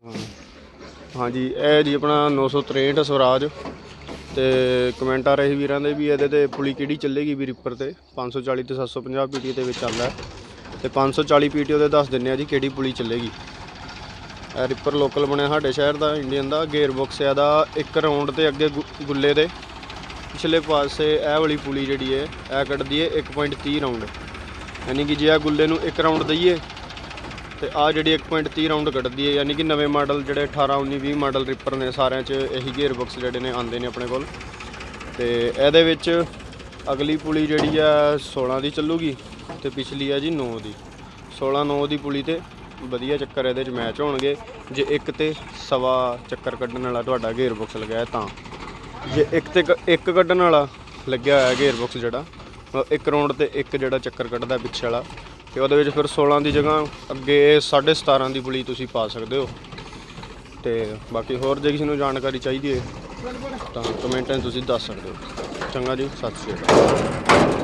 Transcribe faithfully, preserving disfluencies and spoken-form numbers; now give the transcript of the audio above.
हाँ जी, यह जी अपना नौ सौ त्रेंठ स्वराज। तो कमेंट आ रहे वीरां दे भी ये पुली कि चलेगी भी रिपर से पाँच सौ चाली तो सत्त सौ पंजाह पी टी के चल रहा है। तो पाँच सौ चाली पी टी वो दस दें जी कि पुली चलेगी। यह रिपर लोकल बनया साढ़े शहर का इंडियन का गेयर बॉक्स है एक राउंड के अगे गुले के पिछले पासे यह वाली पुली जी है यह कटदी है एक पॉइंट तीह राउंड, यानी कि जे आ गुले नूं एक राउंड दईए तो आ जी एक पॉइंट तीह राउंड कटदी है। यानी कि नवे मॉडल जोड़े अठारह उन्नी भी मॉडल रिपर ने सारे यही गेयर बॉक्स जोड़े ने आते हैं अपने कोल। तो ये अगली पुली जी है सोलह की चलूगी तो पिछली है जी नौ की। सोलह नौ की पुली तो वधिया चक्कर ये मैच होणगे जे एक तो सवा चक्कर कड्ढण वाला तुहाडा गेयर बॉक्स लग्या तां। जे एक तो एक कड्ढण वाला लग्या होया गेयर बॉक्स जोड़ा एक राउंड तो एक जोड़ा चक्कर कड्ढदा पिछे वाला तो वो फिर सोलह की जगह अगे साढ़े सतारह की पुली तुसीं पा सकते हो। तो बाकी होर जे किसी को जानकारी चाहिए तो कमेंट में तुसीं दस सकते हो। चंगा जी, सत श्री अकाल।